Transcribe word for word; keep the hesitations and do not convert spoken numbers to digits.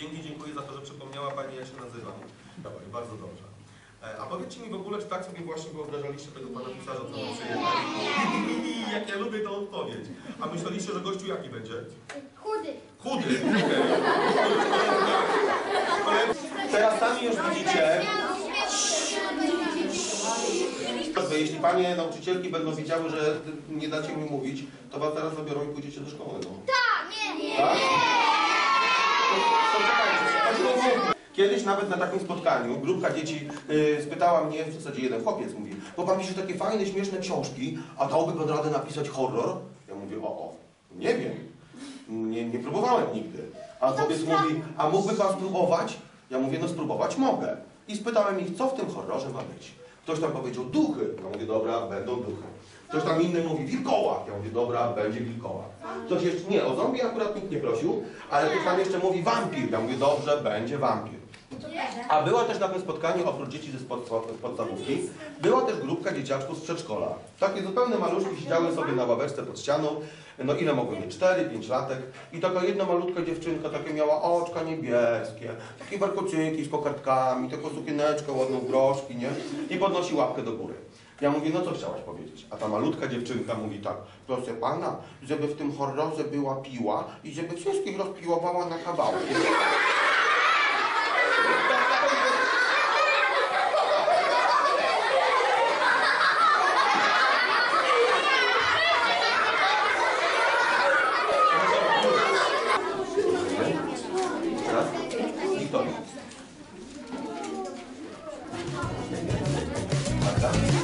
Pięknie dziękuję za to, że przypomniała Pani, jak się nazywam. Dobra, bardzo dobrze. A powiedzcie mi w ogóle, czy tak sobie właśnie wyobrażaliście tego Pana pisarza, co on przyjechał? Jak ja lubię tą odpowiedź. A myśleliście, że gościu jaki będzie? Chudy. Chudy? Okay. Teraz sami już widzicie, jeśli Panie nauczycielki będą wiedziały, że nie dacie mi mówić, to Was zaraz zabiorą i pójdziecie do szkoły. No. Tak, nie, nie. Tak? Poczekajcie. Kiedyś nawet na takim spotkaniu grupka dzieci yy, spytała mnie, w zasadzie jeden chłopiec mówi, bo Pan pisze takie fajne, śmieszne książki, a dałby Pan radę napisać horror? Ja mówię, o, o, nie wiem, nie, nie próbowałem nigdy. A chłopiec mówi, a mógłby Pan spróbować? Ja mówię, no spróbować mogę. I spytałem ich, co w tym horrorze ma być. Ktoś tam powiedział, duchy. Ja mówię, dobra, będą duchy. Ktoś tam inny mówi, wilkołak. Ja mówię, dobra, będzie wilkołak. Ktoś jeszcze, nie, o zombie akurat nikt nie prosił, ale ktoś tam jeszcze mówi wampir. Ja mówię, dobrze, będzie wampir. A była też na tym spotkaniu, oprócz dzieci ze podstawówki, była też grupka dzieciaczków z przedszkola. Takie zupełnie maluszki siedziały sobie na ławeczce pod ścianą, no ile mogły mieć? cztery, pięć latek. I taka jedna malutka dziewczynka, takie miała oczka niebieskie, takie warkoczyki z kokardkami, taką sukieneczkę ładną, groszki, nie? I podnosi łapkę do góry. Ja mówię, no co chciałaś powiedzieć? A ta malutka dziewczynka mówi tak, proszę Pana, żeby w tym horrorze była piła i żeby wszystkich rozpiłowała na kawałki. Wiktoria.